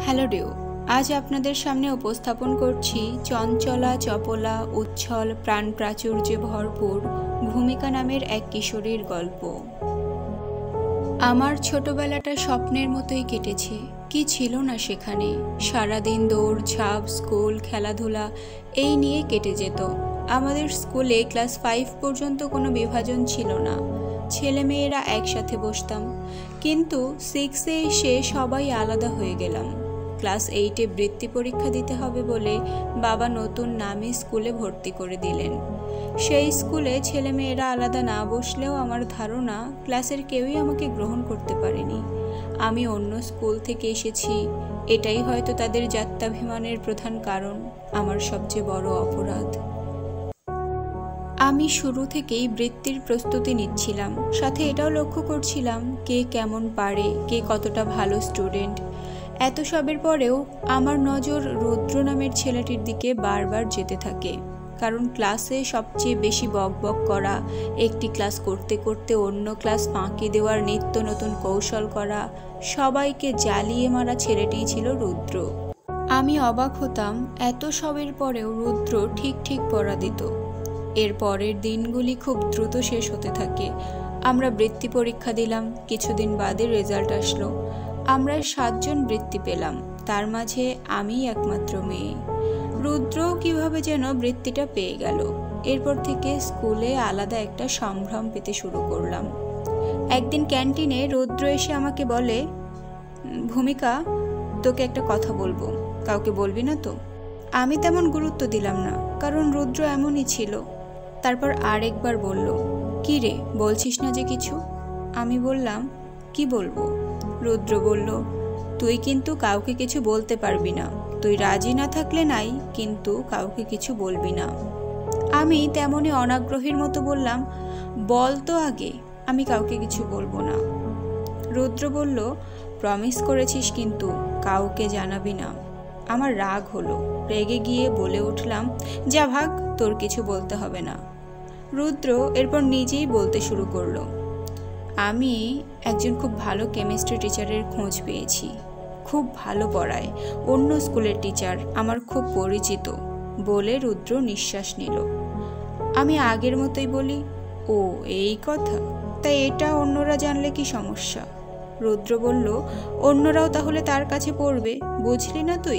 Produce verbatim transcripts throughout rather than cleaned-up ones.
Hello due, আজ আপনাদের সামনে উপস্থাপন করছি চঞ্চলা চপলা উচ্ছল প্রাণ প্রাচুর্যে ভরপুর ভূমিকা নামের এক কিশোরীর গল্প। আমার ছোটবেলাটা স্বপ্নের মতোই কেটেছে। কি ছিল না সেখানে, সারাদিন দৌড় ঝাঁপ স্কুল খেলাধুলা এই নিয়ে কেটে যেত। আমাদের স্কুলে ক্লাস ফাইভ পর্যন্ত কোনো বিভাজন ছিল না, ছেলেমেয়েরা একসাথে বসতাম। কিন্তু সিক্সে এসে সবাই আলাদা হয়ে গেলাম। ক্লাস এইটে বৃত্তি পরীক্ষা দিতে হবে বলে বাবা নতুন নামে স্কুলে ভর্তি করে দিলেন। সেই স্কুলে ছেলেমেয়েরা আলাদা না বসলেও আমার ধারণা ক্লাসের কেউই আমাকে গ্রহণ করতে পারেনি। আমি অন্য স্কুল থেকে এসেছি, এটাই হয়তো তাদের জাত্যাভিমানের প্রধান কারণ, আমার সবচেয়ে বড় অপরাধ। আমি শুরু থেকেই বৃত্তির প্রস্তুতি নিচ্ছিলাম, সাথে এটাও লক্ষ্য করছিলাম কে কেমন পারে, কে কতটা ভালো স্টুডেন্ট। এত সবের পরেও আমার নজর রুদ্র নামের ছেলেটির দিকে বারবার যেতে থাকে। কারণ ক্লাসে সবচেয়ে বেশি বক বক করা, একটি ক্লাস করতে করতে অন্য ক্লাস ফাঁকি দেওয়ার নিত্য নতুন কৌশল করা, সবাইকে জ্বালিয়ে মারা ছেলেটিই ছিল রুদ্র। আমি অবাক হতাম এত সবের পরেও রুদ্র ঠিক ঠিক পড়া দিত। এর পরের দিনগুলি খুব দ্রুত শেষ হতে থাকে। আমরা বৃত্তি পরীক্ষা দিলাম, কিছুদিন বাদে রেজাল্ট আসলো। আমরা সাতজন বৃত্তি পেলাম, তার মাঝে আমিই একমাত্র মেয়ে। রুদ্রও কিভাবে যেন বৃত্তিটা পেয়ে গেল। এরপর থেকে স্কুলে আলাদা একটা সম্ভ্রম পেতে শুরু করলাম। একদিন ক্যান্টিনে রুদ্র এসে আমাকে বলে, ভূমিকা, তোকে একটা কথা বলবো, কাউকে বলবি না তো? আমি তেমন গুরুত্ব দিলাম না, কারণ রুদ্র এমনই ছিল। তারপর আরেকবার বলল, কি রে, বলছিস না যে কিছু? আমি বললাম, কি বলবো? রুদ্র বলল, তুই কিন্তু কাউকে কিছু বলতে পারবি না। তুই রাজি না থাকলে নাই, কিন্তু কাউকে কিছু বলবি না। আমি তেমনই অনাগ্রহীর মতো বললাম, বল তো আগে, আমি কাউকে কিছু বলবো না। রুদ্র বলল, প্রমিস করেছিস কিন্তু কাউকে জানাবি না। আমার রাগ হলো, রেগে গিয়ে বলে উঠলাম, যা ভাগ, তোর কিছু বলতে হবে না। রুদ্র এরপর নিজেই বলতে শুরু করলো, আমি একজন খুব ভালো কেমিস্ট্রি টিচারের খোঁজ পেয়েছি, খুব ভালো পড়ায়, অন্য স্কুলের টিচার, আমার খুব পরিচিত। বলে রুদ্র নিঃশ্বাস নিল। আমি আগের মতোই বলি, ও এই কথা, তাই এটা অন্যরা জানলে কি সমস্যা? রুদ্র বলল, অন্যরাও তাহলে তার কাছে পড়বে, বুঝলি না তুই?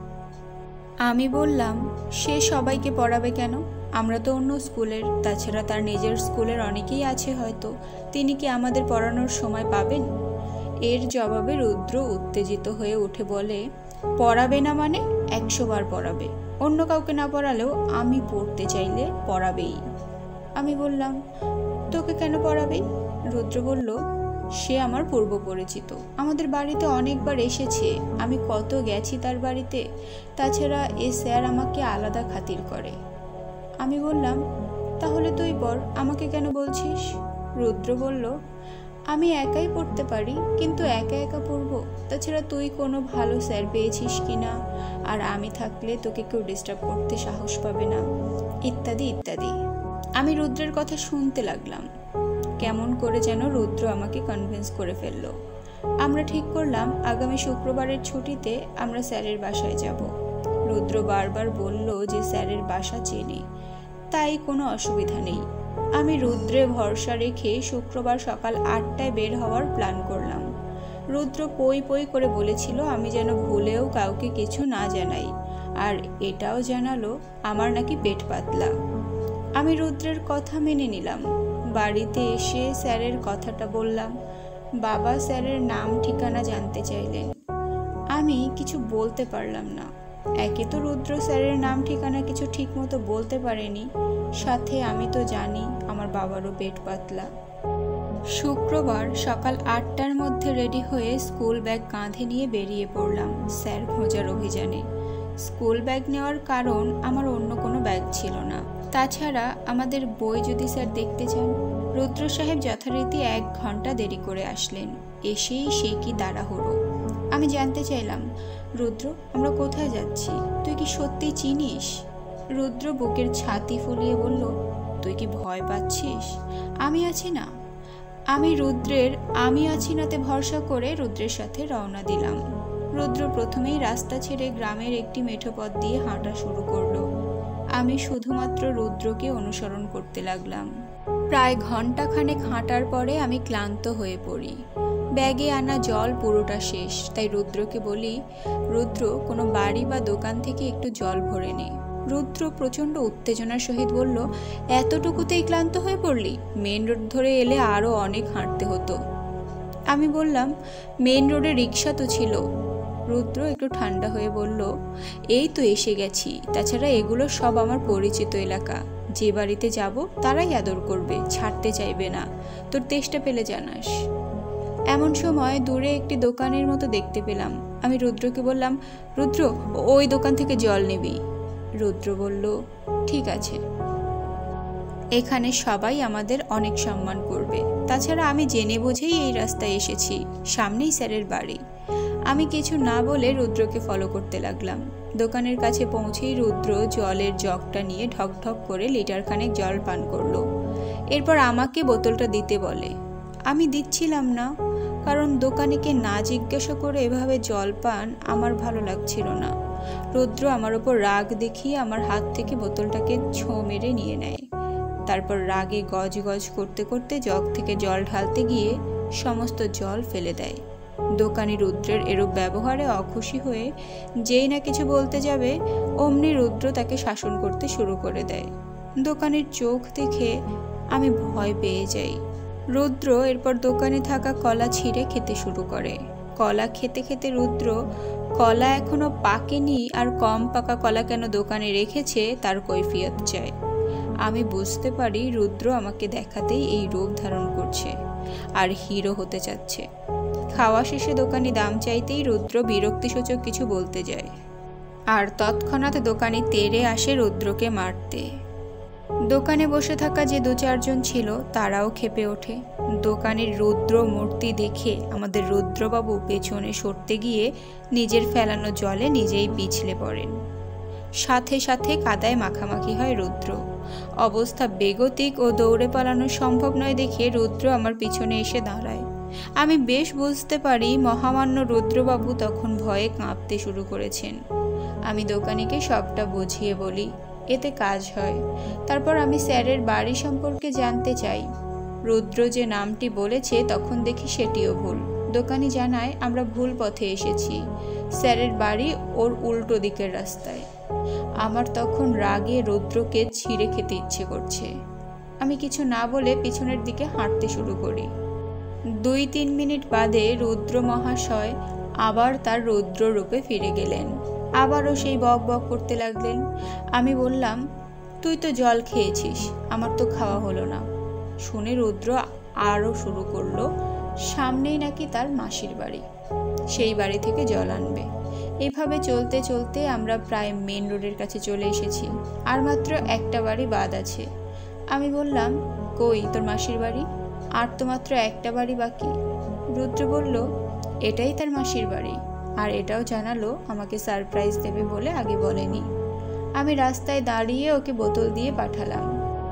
আমি বললাম, সে সবাইকে পড়াবে কেন? আমরা তো অন্য স্কুলের, তাছাড়া তার নিজের স্কুলের অনেকেই আছে হয়তো, তিনি কি আমাদের পড়ানোর সময় পাবেন? এর জবাবে রুদ্র উত্তেজিত হয়ে উঠে বলে, পড়াবে না মানে একশো বার পড়াবে, অন্য কাউকে না পড়ালেও আমি পড়তে চাইলে পড়াবেই। আমি বললাম, তোকে কেন পড়াবেই? রুদ্র বলল, সে আমার পূর্ব পরিচিত, আমাদের বাড়িতে অনেকবার এসেছে, আমি কত গেছি তার বাড়িতে, তাছাড়া এ স্যার আমাকে আলাদা খাতির করে। আমি বললাম, তাহলে তুই পড়, আমাকে কেন বলছিস? রুদ্র বলল, আমি একাই পড়তে পারি, কিন্তু একা একা পড়বো, তাছাড়া তুই কোনো ভালো স্যার পেয়েছিস কিনা, আর আমি থাকলে তোকে কেউ ডিস্টার্ব করতে সাহস পাবে না, ইত্যাদি ইত্যাদি। আমি রুদ্রের কথা শুনতে লাগলাম। কেমন করে যেন রুদ্র আমাকে কনভিন্স করে ফেলল। আমরা ঠিক করলাম আগামী শুক্রবারের ছুটিতে আমরা স্যারের বাসায় যাব। রুদ্র বারবার বলল যে স্যারের বাসা চেনে, তাই কোনো অসুবিধা নেই। আমি রুদ্রে ভরসা রেখে শুক্রবার সকাল আটটায় বের হওয়ার প্ল্যান করলাম। রুদ্র পই পই করে বলেছিল আমি যেন ভুলেও কাউকে কিছু না জানাই, আর এটাও জানালো আমার নাকি পেট পাতলা। আমি রুদ্রের কথা মেনে নিলাম। বাড়িতে এসে স্যারের কথাটা বললাম। বাবা স্যারের নাম ঠিকানা জানতে চাইলেন। আমি কিছু বলতে পারলাম না। একে তো রুদ্র স্যারের নাম ঠিকানা কিছু ঠিক মতো বলতে পারেনি, সাথে আমি তো জানি আমার বাবারও পেট পাতলা। শুক্রবার সকাল আটটার মধ্যে রেডি হয়ে স্কুল ব্যাগ কাঁধে নিয়ে বেরিয়ে পড়লাম স্যার খোঁজার অভিযানে। স্কুল ব্যাগ নেওয়ার কারণ আমার অন্য কোনো ব্যাগ ছিল না, তাছাড়া আমাদের বই যদি স্যার দেখতে চান। রুদ্র সাহেব যথারীতি এক ঘন্টা দেরি করে আসলেন। এসেই সে কি তাড়াহুড়ো। আমি জানতে চাইলাম, রুদ্র, আমরা কোথায় যাচ্ছি? তুই কি সত্যি চিনিস? রুদ্র বুকের ছাতি ফুলিয়ে বলল, তুই কি ভয় পাচ্ছিস? আমি আছি না। আমি রুদ্রের আমি আছি নাতে ভরসা করে রুদ্রের সাথে রওনা দিলাম। রুদ্র প্রথমেই রাস্তা ছেড়ে গ্রামের একটি মেঠো পথ দিয়ে হাঁটা শুরু করলো। আমি শুধুমাত্র রুদ্রকে অনুসরণ করতে লাগলাম। প্রায় ঘন্টাখানেক হাঁটার পরে আমি ক্লান্ত হয়ে পড়ি। ব্যাগে আনা জল পুরোটা শেষ, তাই রুদ্রকে বলি, রুদ্র, কোনো বাড়ি বা দোকান থেকে একটু জল ভরে নে। রুদ্র প্রচণ্ড উত্তেজনার সহিত বলল, এতটুকুতেই ক্লান্ত হয়ে পড়লি? মেন রোড ধরে এলে আরও অনেক হাঁটতে হতো। আমি বললাম, মেন রোডে রিক্সা তো ছিল। রুদ্র একটু ঠান্ডা হয়ে বলল, এই তো এসে গেছি, তাছাড়া এগুলো সব আমার পরিচিত এলাকা। যে বাড়িতে যাব তারাই আদর করবে, ছাড়তে চাইবে না, তোর তেষ্টা পেলে জানাস। এমন সময় দূরে একটি দোকানের মতো দেখতে পেলাম। আমি রুদ্রকে বললাম, রুদ্র, ওই দোকান থেকে জল নিবি। রুদ্র বলল, ঠিক আছে। এখানে সবাই আমাদের অনেক সম্মান করবে, তাছাড়া আমি জেনে বুঝেই এই রাস্তায় এসেছি, সামনেই স্যারের বাড়ি। আমি কিছু না বলে রুদ্রকে ফলো করতে লাগলাম। দোকানের কাছে পৌঁছেই রুদ্র জলের জগটা নিয়ে ঢক ঢক করে লিটার খানেক জল পান করলো। এরপর আমাকে বোতলটা দিতে বলে। আমি দিচ্ছিলাম না, কারণ দোকানিকে না জিজ্ঞাসা করে এভাবে জল পান আমার ভালো লাগছিল না। রুদ্র আমার ওপর রাগ দেখিয়ে আমার হাত থেকে বোতলটাকে ছোঁ মেরে নিয়ে নেয়। তারপর রাগে গজ গজ করতে করতে জগ থেকে জল ঢালতে গিয়ে সমস্ত জল ফেলে দেয়। দোকানি রুদ্রের এরূপ ব্যবহারে অখুশি হয়ে যেই না কিছু বলতে যাবে, অমনি রুদ্র তাকে শাসন করতে শুরু করে দেয়। দোকানের চোখ দেখে আমি ভয় পেয়ে যাই। রুদ্র এরপর দোকানে থাকা কলা ছিঁড়ে খেতে শুরু করে। কলা খেতে খেতে রুদ্র কলা এখনো পাকেনি আর কম পাকা কলা কেন দোকানে রেখেছে তার কৈফিয়ত চায়। আমি বুঝতে পারি রুদ্র আমাকে দেখাতেই এই রূপ ধারণ করছে আর হিরো হতে চাচ্ছে। খাওয়া শেষে দোকানি দাম চাইতেই রুদ্র বিরক্তিসূচক কিছু বলতে যায়, আর তৎক্ষণাৎ দোকানি তেড়ে আসে রুদ্রকে মারতে। দোকানে বসে থাকা যে দু চারজন ছিল তারাও ক্ষেপে ওঠে। দোকানের রুদ্র মূর্তি দেখে আমাদের রুদ্রবাবু পেছনে সরতে গিয়ে নিজের ফেলানো জলে নিজেই পিছলে পড়েন। সাথে সাথে কাদায় মাখামাখি হয় রুদ্র। অবস্থা বেগতিক ও দৌড়ে পালানো সম্ভব নয় দেখে রুদ্র আমার পিছনে এসে দাঁড়ায়। আমি বেশ বুঝতে পারি মহামান্য রুদ্রবাবু তখন ভয়ে কাঁপতে শুরু করেছেন। আমি দোকানিকে সবটা বুঝিয়ে বলি, এতে কাজ হয়। তারপর আমি স্যারের বাড়ি সম্পর্কে জানতে চাই। রুদ্র যে নামটি বলেছে তখন দেখি সেটিও ভুল। দোকানি জানায় আমরা ভুল পথে এসেছি, স্যারের বাড়ি ওর উল্টো দিকের রাস্তায়। আমার তখন রাগে রুদ্রকে ছিঁড়ে খেতে ইচ্ছে করছে। আমি কিছু না বলে পিছনের দিকে হাঁটতে শুরু করি। দুই তিন মিনিট বাদে রুদ্র মহাশয় আবার তার রুদ্র রূপে ফিরে গেলেন। আবারও সেই বক বক করতে লাগলেন। আমি বললাম, তুই তো জল খেয়েছিস, আমার তো খাওয়া হলো না। শুনে রুদ্র আরও শুরু করলো, সামনেই নাকি তার মাসির বাড়ি, সেই বাড়ি থেকে জল আনবে। এভাবে চলতে চলতে আমরা প্রায় মেন রোডের কাছে চলে এসেছি, আর মাত্র একটা বাড়ি বাদ আছে। আমি বললাম, কই তোর মাসির বাড়ি? আর তো মাত্র একটা বাড়ি বাকি। রুদ্র বলল, এটাই তার মাসির বাড়ি, আর এটাও জানালো আমাকে সারপ্রাইজ দেবে বলে আগে বলেনি। আমি রাস্তায় দাঁড়িয়ে ওকে বোতল দিয়ে পাঠালাম।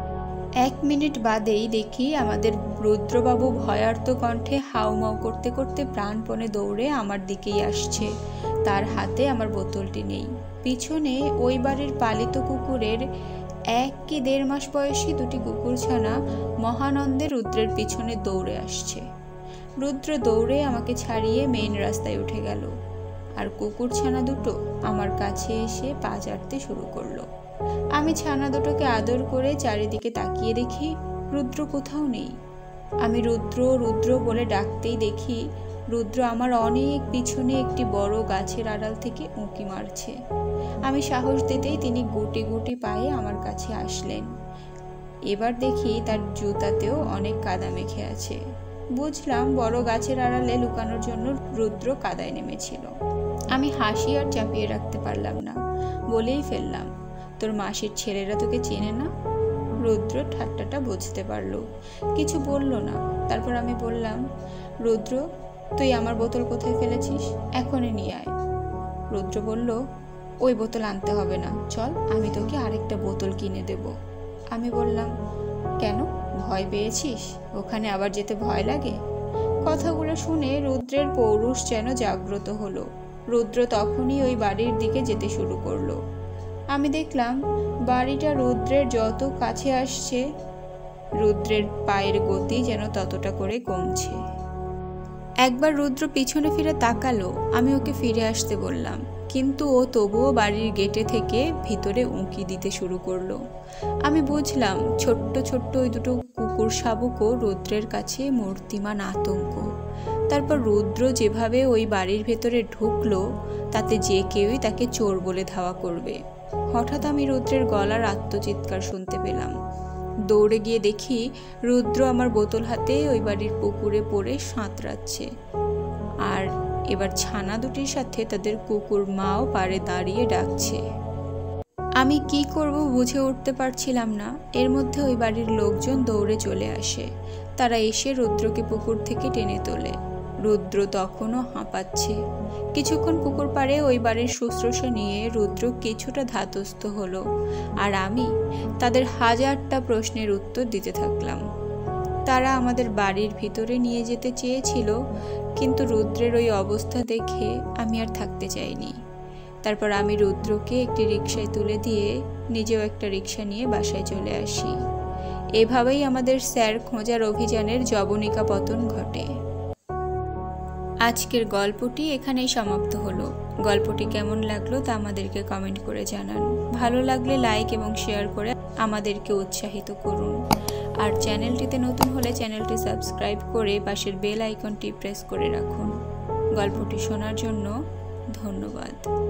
এক মিনিট বাদেই দেখি আমাদের রুদ্রবাবু ভয়ার্ত কণ্ঠে হাউমাউ করতে করতে প্রাণপণে দৌড়ে আমার দিকেই আসছে। তার হাতে আমার বোতলটি নেই। পিছনে ওই বাড়ির পালিত কুকুরের এক কি দেড় মাস বয়সী দুটি কুকুরছানা মহানন্দে রুদ্রের পিছনে দৌড়ে আসছে। রুদ্র দৌড়ে আমাকে ছাড়িয়ে মেইন রাস্তায় উঠে গেল, আর কুকুরছানা দুটো আমার কাছে এসে পা চাটতে শুরু করলো। আমি ছানা দুটোকে আদর করে চারিদিকে তাকিয়ে দেখি রুদ্র কোথাও নেই। আমি রুদ্র রুদ্র বলে ডাকতেই দেখি রুদ্র আমার অনেক পিছনে একটি বড় গাছের আড়াল থেকে উঁকি মারছে। আমি সাহস দিতেই তিনি গুটি গুটি পায়ে আমার কাছে আসলেন। এবার দেখি তার জুতাতেও অনেক কাদা মেখে আছে। বুঝলাম বড় গাছের আড়ালে লুকানোর জন্য রুদ্র কাদায় নেমেছিল। আমি হাসি আর চাপিয়ে রাখতে পারলাম না, বলেই ফেললাম, তোর মাসির ছেলেরা তোকে চেনে না? রুদ্র ঠাট্টাটা বুঝতে পারলো, কিছু বলল না। তারপর আমি বললাম, রুদ্র তুই আমার বোতল কোথায় ফেলেছিস? এখনই নিয়ে আয়। রুদ্র বলল, ওই বোতল আনতে হবে না, চল আমি তোকে আরেকটা বোতল কিনে দেব। আমি বললাম, কেন, ভয় পেয়েছিস? ওখানে আবার যেতে ভয় লাগে? কথাগুলো শুনে রুদ্রের পৌরুষ যেন জাগ্রত হলো। রুদ্র তখনই ওই বাড়ির দিকে যেতে শুরু করলো। আমি দেখলাম বাড়িটা রুদ্রের যত কাছে আসছে, রুদ্রের পায়ের গতি যেন ততটা করে কমছে। একবার রুদ্র পিছনে ফিরে তাকালো। আমি ওকে ফিরে আসতে বললাম, কিন্তু ও তবুও বাড়ির গেটে থেকে ভিতরে উঁকি দিতে শুরু করলো। আমি বুঝলাম ছোট্ট ছোট্ট ওই দুটো কুকুর শাবকও রুদ্রের কাছে মূর্তিমান আতঙ্ক। তারপর রুদ্র যেভাবে ওই বাড়ির ভেতরে ঢুকলো, তাতে যে কেউই তাকে চোর বলে ধাওয়া করবে। হঠাৎ আমি রুদ্রের গলার আত্মচিৎকার শুনতে পেলাম। দৌড়ে গিয়ে দেখি রুদ্র আমার বোতল হাতে ওই বাড়ির পুকুরে পড়ে সাঁতরাচ্ছে, আর এবার ছানা দুটির সাথে তাদের কুকুর মাও পাড়ে দাঁড়িয়ে ডাকছে। আমি কি করব বুঝে উঠতে পারছিলাম না। এর মধ্যে ওই বাড়ির লোকজন দৌড়ে চলে আসে। তারা এসে রুদ্রকে পুকুর থেকে টেনে তোলে। রুদ্র তখনও হাঁপাচ্ছে। কিছুক্ষণ পুকুর পাড়ে ওই বাড়ির শুশ্রূষা নিয়ে রুদ্র কিছুটা ধাতস্থ হলো, আর আমি তাদের হাজারটা প্রশ্নের উত্তর দিতে থাকলাম। তারা আমাদের বাড়ির ভিতরে নিয়ে যেতে চেয়েছিল, কিন্তু রুদ্রের ওই অবস্থা দেখে আমি আর থাকতে চাইনি। তারপর আমি রুদ্রকে একটি রিকশায় তুলে দিয়ে নিজেও একটা রিকশা নিয়ে বাসায় চলে আসি। এভাবেই আমাদের স্যার খোঁজার অভিযানের যবনিকা পতন ঘটে। আজকের গল্পটি এখানেই সমাপ্ত হলো। গল্পটি কেমন লাগলো তা আমাদেরকে কমেন্ট করে জানান। ভালো লাগলে লাইক এবং শেয়ার করে আমাদেরকে উৎসাহিত করুন। আর চ্যানেলটিতে নতুন হলে চ্যানেলটি সাবস্ক্রাইব করে পাশের বেল আইকনটি প্রেস করে রাখুন। গল্পটি শোনার জন্য ধন্যবাদ।